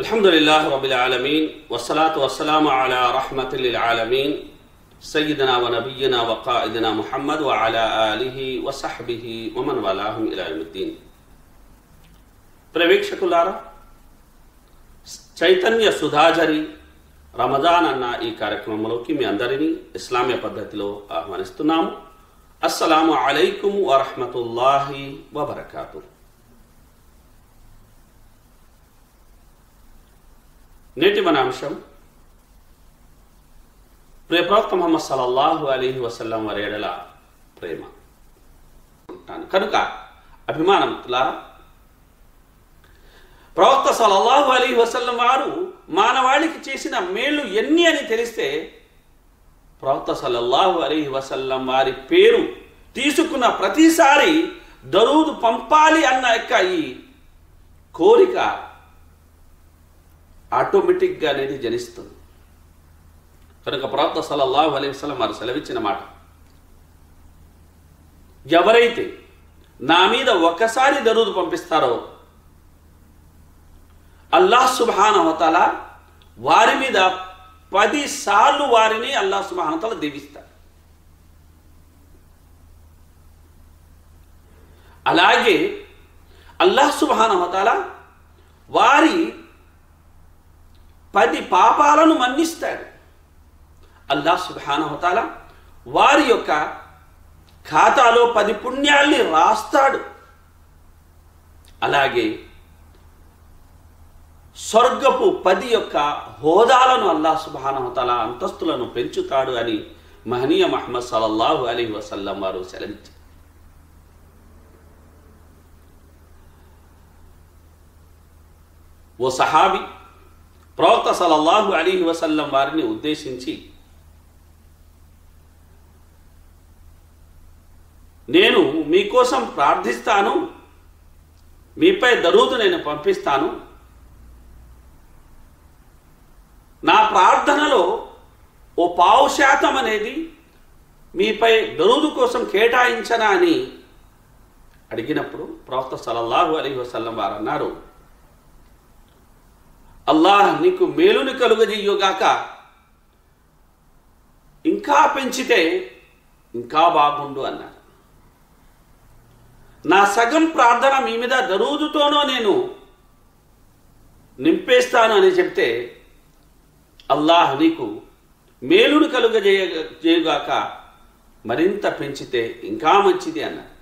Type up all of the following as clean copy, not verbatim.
अल्हम्दुलिल्लाह रब्बिल आलमीन वस्सलातु वस्सलामु अला रहमतिल लिल आलमीन सय्यिदना व नबिय्यिना व क़ाइदिना मुहम्मद व अला आलिहि व सहबिहि व मन वालाहुम इला यौमिद्दीन। ప్రేక్షకులారా, చైతన్య సుధాజరి రమజాన్ అన్న ఈ కార్యక్రమంలోకి మీ అందరినీ ఇస్లామీయ పద్ధతిలో ఆహ్వానిస్తున్నాము. అస్సలాము అలైకుం వ రహ్మతుల్లాహి వ బరకాతుహు. నేటి మన అంశం ప్రియ ప్రవక్త ముహమ్మద్ సల్లల్లాహు అలైహి వసల్లం వారి ఎడల ప్రేమ. కనుక అభిమానవంతులారా, ప్రవక్త సల్లల్లాహు అలైహి వసల్లం వారు మానవాళికి చేసిన మేళ్ళు ఎన్ని అని తెలిస్తే ప్రవక్త సల్లల్లాహు అలైహి వసల్లం వారి పేరు తీసుకున్న ప్రతిసారి దరూదు పంపాలి అన్న యొక్క ఈ కోరిక ఆటోమేటిక్గా అనేది జనిస్తుంది. కనుక ప్రవక్త సల్లల్లాహు అలైహి వసల్లం వారు సెలవిచ్చిన మాట, ఎవరైతే నా మీద ఒక్కసారి దరూదు పంపిస్తారో అల్లాహ్ సుబ్హానహు వ తఆలా వారి మీద 10 సార్లు వారిని అల్లాహ్ సుబ్హానహు వ తఆలా దీవిస్తాడు. అలాగే అల్లాహ్ సుబ్హానహు వ తఆలా వారి 10 పాపాలను మన్నిస్తాడు. అల్లాహ్ సుబ్హానహు వ తఆలా వారి యొక్క ఖాతాలో 10 పుణ్యాల్ని రాస్తాడు. అలాగే స్వర్గపు 10 యొక్క హోదాలను అల్లాహ్ సుబ్హానహు వ తఆలా అంతస్తులను పెంచుతాడు అని మహనీయ ముహమ్మద్ సల్లల్లాహు అలైహి వసల్లం వారు సెలవిచ్చారు. ఓ సహాబీ ప్రవక్త సల్లల్లాహు అలైహి వసల్లం వారిని ఉద్దేశించి, నేను మీకోసం ప్రార్థిస్తాను, మీపై దరూదు నేను పంపిస్తాను, నా ప్రార్థనలో ఓ 1% అనేది మీపై దరూదు కోసం కేటాయించనా అని అడిగినప్పుడు ప్రవక్త సల్లల్లాహు అలైహి వసల్లం వారు అన్నారు, అల్లాహ్ నీకు మేలుని కలుగజేయుగాక, ఇంకా పెంచితే ఇంకా బాగుండు అన్నారు. నా సగం ప్రార్థన మీ మీద దరూదుతోనో నేను నింపేస్తాను అని చెప్తే అల్లాహ్ నీకు మేలును కలుగజేయుగాక, మరింత పెంచితే ఇంకా మంచిది అన్నారు.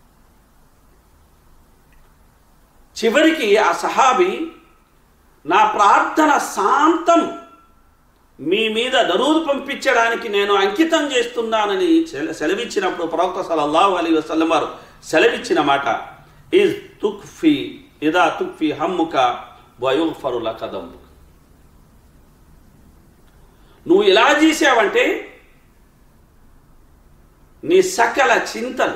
చివరికి ఆ సహాబీ నా ప్రార్థన శాంతం మీ మీద దరూదు పంపించడానికి నేను అంకితం చేస్తున్నానని సెలవిచ్చినప్పుడు ప్రవక్త సల్లల్లాహు అలైహి వసల్లం వారు సెలవిచ్చిన మాట, ఇదా తుక్ఫీ హమ్ముక వయుగ్ఫరు లక దమ్ముక. నువ్వు ఎలా చేసావంటే నీ సకల చింతలు,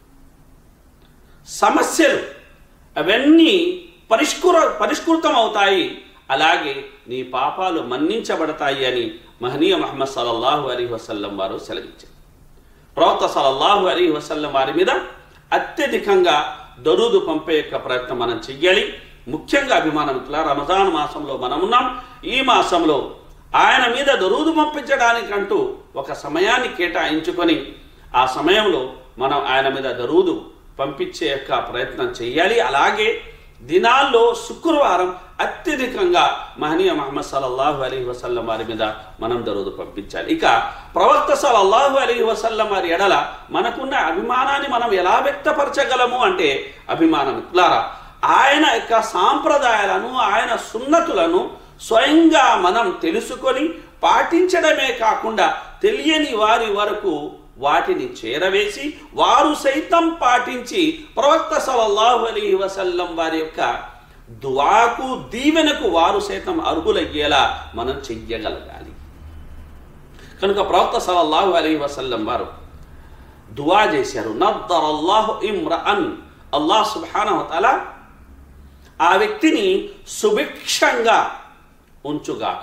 సమస్యలు అవన్నీ పరిష్కృతం అవుతాయి, అలాగే నీ పాపాలు మన్నించబడతాయి అని మహనీయ ముహమ్మద్ సల్లల్లాహు అలైహి వసల్లం వారు సెలవిచ్చారు. ప్రవక్త సల్లల్లాహు అలైహి వసల్లం వారి మీద అత్యధికంగా దరూదు పంపే యొక్క ప్రయత్నం మనం చెయ్యాలి. ముఖ్యంగా అభిమానవంతులారా, రమజాన్ మాసంలో మనం ఉన్నాం. ఈ మాసంలో ఆయన మీద దరూదు పంపించడానికంటూ ఒక సమయాన్ని కేటాయించుకొని ఆ సమయంలో మనం ఆయన మీద దరూదు పంపించే యొక్క ప్రయత్నం చేయాలి. అలాగే దినాల్లో శుక్రవారం అత్యధికంగా మహనీయ ముహమ్మద్ సల్లల్లాహు అలైహి వసల్లం వారి మీద మనం దరూదు పంపించాలి. ఇక ప్రవక్త సల్లల్లాహు అలైహి వసల్లం వారి ఎడల మనకున్న అభిమానాన్ని మనం ఎలా వ్యక్తపరచగలము అంటే, అభిమానమిత్రులారా, ఆయన యొక్క సాంప్రదాయాలను, ఆయన సున్నతులను స్వయంగా మనం తెలుసుకొని పాటించడమే కాకుండా తెలియని వారి వరకు వాటిని చేరవేసి వారు సైతం పాటించి ప్రవక్త సల్లల్లాహు అలైహి వసల్లం వారి యొక్క దుఆకు, దీవెనకు వారు సైతం అర్హులయ్యేలా మనం చెయ్యగలగాలి. కనుక ప్రవక్త సల్లల్లాహు అలైహి వసల్లం వారు దుఆ చేశారు, నద్దరల్లాహు ఇమ్రఅన్, అల్లాహ్ సుబ్హానహు వ తఆలా ఆ వ్యక్తిని సుభిక్షంగా ఉంచుగాక,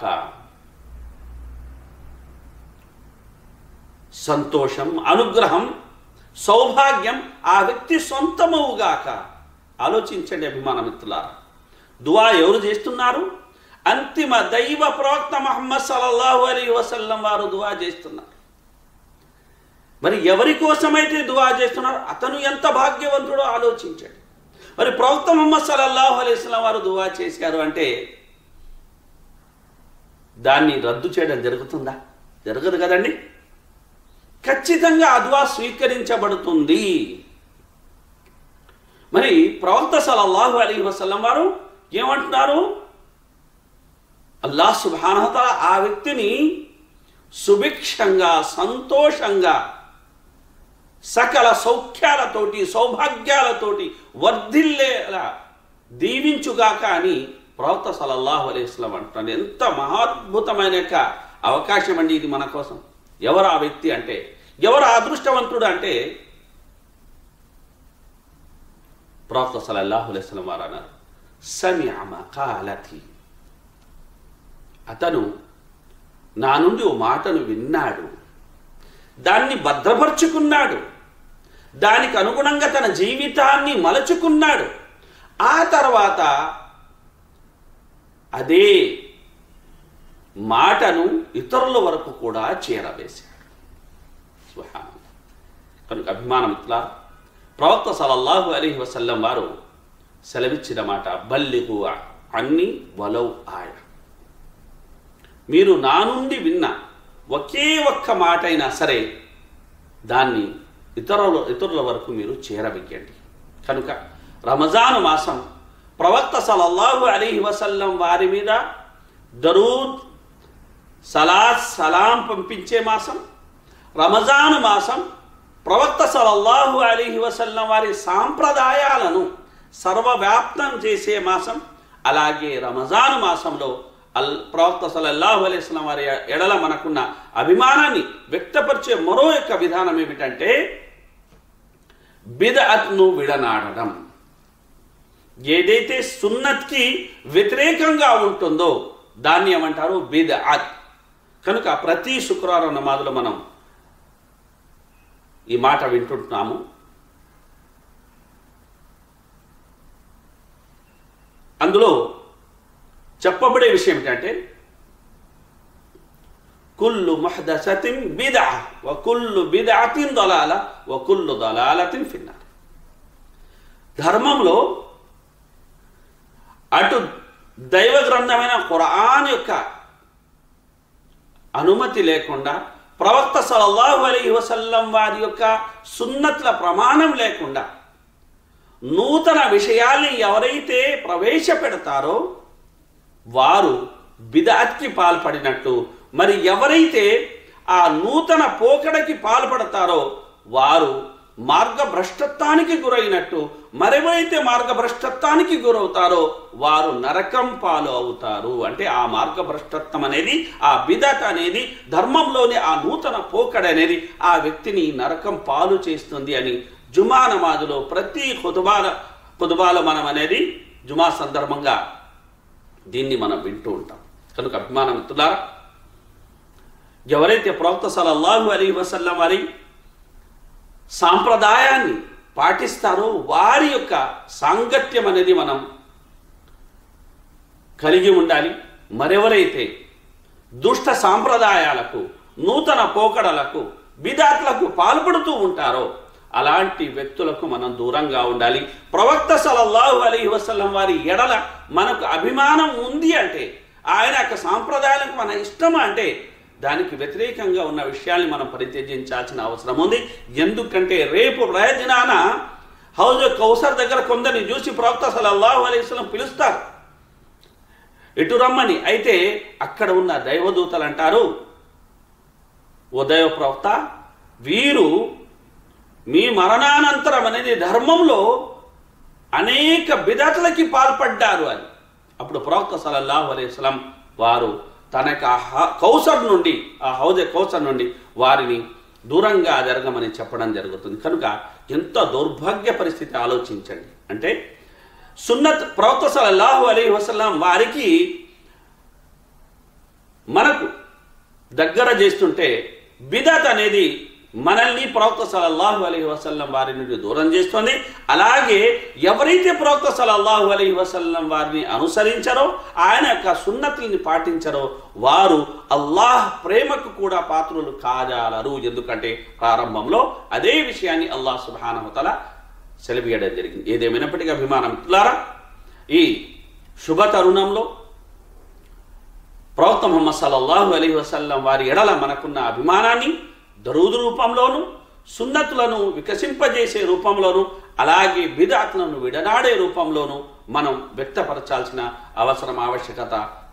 సంతోషం, అనుగ్రహం, సౌభాగ్యం ఆ వ్యక్తి సొంతమవుగాక. ఆలోచించండి అభిమానమిత్రులారా, దుఆ ఎవరు చేస్తున్నారు? అంతిమ దైవ ప్రవక్త ముహమ్మద్ సల్లల్లాహు అలైహి వసల్లం వారు దువా చేస్తున్నారు. మరి ఎవరి కోసమైతే దువా చేస్తున్నారో అతను ఎంత భాగ్యవంతుడో ఆలోచించండి. మరి ప్రవక్త ముహమ్మద్ సల్లల్లాహు అలైహి వసల్లం వారు దువా చేశారు అంటే దాన్ని రద్దు చేయడం జరుగుతుందా? జరగదు కదండి. ఖచ్చితంగా ఆ దువా స్వీకరించబడుతుంది. మరి ప్రవక్త సల్లల్లాహు అలైహి వసల్లం వారు ఏమంటున్నారు? అల్లాహ్ సుబ్హానహు వ తఆలా ఆ వ్యక్తిని సుభిక్షంగా, సంతోషంగా, సకల సౌఖ్యాలతోటి, సౌభాగ్యాలతోటి వర్ధిల్లేలా దీవించుగాక అని ప్రవక్త సల్లల్లాహు అలైహి వసల్లం అంటున్నాడు. ఎంత మహాద్భుతమైన అవకాశం అండి ఇది మన కోసం. ఎవరు ఆ వ్యక్తి అంటే, ఎవరు అదృష్టవంతుడు అంటే ప్రవక్త సల్లల్లాహు అలైహి వసల్లం వారు అన్నారు, సమిఅ మకాలతి, అతను నా నుండి ఓ మాటను విన్నాడు, దాన్ని భద్రపరుచుకున్నాడు, దానికి అనుగుణంగా తన జీవితాన్ని మలచుకున్నాడు, ఆ తర్వాత అదే మాటను ఇతరుల వరకు కూడా చేరవేశాడు. సుబ్హానల్లాహ్. కనుక అభిమానమిత్రులారా, ప్రవక్త సల్లల్లాహు అలైహి వసల్లం వారు సెలవిచ్చిన మాట, బల్లిగు అన్ని వలౌ ఆయ, మీరు నా నుండి విన్న ఒకే ఒక్క మాట అయినా సరే దాన్ని ఇతరుల వరకు మీరు చేరవేయండి. కనుక రమజాను మాసం ప్రవక్త సల్లల్లాహు అలైహి వసల్లం వారి మీద దరూద్, సలాత్, సలాం పంపించే మాసం. రమజాను మాసం ప్రవక్త సల్లల్లాహు అలైహి వసల్లం వారి సాంప్రదాయాలను సర్వవ్యాప్తం చేసే మాసం. అలాగే రమజాను మాసంలో ప్రవక్త సల్లల్లాహు అలైహి వసల్లం వారి ఎడల మనకున్న అభిమానాన్ని వ్యక్తపరిచే మరో యొక్క విధానం ఏమిటంటే బిద్అత్ను విడనాడడం. ఏదైతే సున్నత్కి వ్యతిరేకంగా ఉంటుందో దాన్ని ఏమంటారు? బిద్అత్. కనుక ప్రతి శుక్రవారం నమాజులో మనం ఈ మాట వింటుంటున్నాము. అందులో చెప్పబడే విషయం ఏంటంటే కుల్లు ముహదసతిన్ బిద్అ వ కుల్లు బిద్అతిన్ దలాల వ కుల్లు దలాలతిన్ ఫిన్నార్. ధర్మంలో అటు దైవ గ్రంథమైన ఖురాన్ యొక్క అనుమతి లేకుండా, ప్రవక్త సల్లల్లాహు అలైహి వసల్లం వారి యొక్క సున్నత్ల ప్రమాణం లేకుండా నూతన విషయాల్ని ఎవరైతే ప్రవేశపెడతారో వారు బిద్అత్కి పాల్పడినట్టు. మరి ఎవరైతే ఆ నూతన పోకడకి పాల్పడతారో వారు మార్గభ్రష్టత్వానికి గురైనట్టు. మరెవరైతే మార్గభ్రష్టత్వానికి గురవుతారో వారు నరకం పాలు అవుతారు. అంటే ఆ మార్గభ్రష్టత్వం అనేది, ఆ బిదత్ అనేది, ధర్మంలోని ఆ నూతన పోకడ అనేది ఆ వ్యక్తిని నరకం పాలు చేస్తుంది అని జుమా నమాజులో ప్రతి ఖుతుబాలో మనం అనేది జుమా సందర్భంగా దీన్ని మనం వింటూ ఉంటాం. కనుక అభిమానమిత్రులారా, ఎవరైతే ప్రవక్త సల్లల్లాహు అలైహి వసల్లం వారి సాంప్రదాయాన్ని పాటిస్తారో వారి యొక్క సాంగత్యం అనేది మనం కలిగి ఉండాలి. మరెవరైతే దుష్ట సాంప్రదాయాలకు, నూతన పోకడలకు, బిదాత్లకు పాల్పడుతూ ఉంటారో అలాంటి వ్యక్తులకు మనం దూరంగా ఉండాలి. ప్రవక్త సల్లల్లాహు అలైహి వసల్లం వారి ఎడల మనకు అభిమానం ఉంది అంటే, ఆయన యొక్క సాంప్రదాయాలకు మన ఇష్టం అంటే దానికి వ్యతిరేకంగా ఉన్న విషయాల్ని మనం పరిత్యజించాల్సిన అవసరం ఉంది. ఎందుకంటే రేపు ప్రయోజనాన హౌజ్ కౌసర్ దగ్గర కొందరిని చూసి ప్రవక్త సల్లల్లాహు అలైహి వసల్లం పిలుస్తారు ఇటు రమ్మని. అయితే అక్కడ ఉన్న దైవదూతలు అంటారు, ఓ దైవ ప్రవక్త, వీరు మీ మరణానంతరం అనేది ధర్మంలో అనేక బిదతులకి పాల్పడ్డారు అని. అప్పుడు ప్రవక్త సల్లల్లాహు అలైహి వసల్లం వారు తనకు కౌసర్ నుండి, ఆ హౌజ కౌసర్ నుండి వారిని దూరంగా జరగమని చెప్పడం జరుగుతుంది. కనుక ఎంత దౌర్భాగ్య పరిస్థితి ఆలోచించండి. అంటే సున్నత్ ప్రవక్త సల్లల్లాహు అలైహి వసల్లం వారికి మనకు దగ్గర చేస్తుంటే బిదత్ అనేది మనల్ని ప్రవక్త సల్లల్లాహు అలైహి వసల్లం వారి నుండి దూరం చేస్తుంది. అలాగే ఎవరైతే ప్రవక్త సల్లల్లాహు అలైహి వసల్లం వారిని అనుసరించారో, ఆయన యొక్క సున్నతుల్ని పాటించారో, వారు అల్లాహ్ ప్రేమకు కూడా పాత్రులు కాజాలరు. ఎందుకంటే ప్రారంభంలో అదే విషయాన్ని అల్లాహ్ సుబ్హానహు వ తఆలా సెలవీయడం జరిగింది. ఏదేమైనప్పటికీ అభిమానం మిత్రులారా, ఈ శుభ తరుణంలో ప్రవక్త ముహమ్మద్ సల్లల్లాహు అలైహి వసల్లం వారి ఎడల మనకున్న అభిమానాన్ని దరూదు రూపంలోను, సున్నతులను వికసింపజేసే రూపంలోను, అలాగే బిద్అత్లను విడనాడే రూపంలోను మనం వ్యక్తపరచాల్సిన అవసరం, ఆవశ్యకత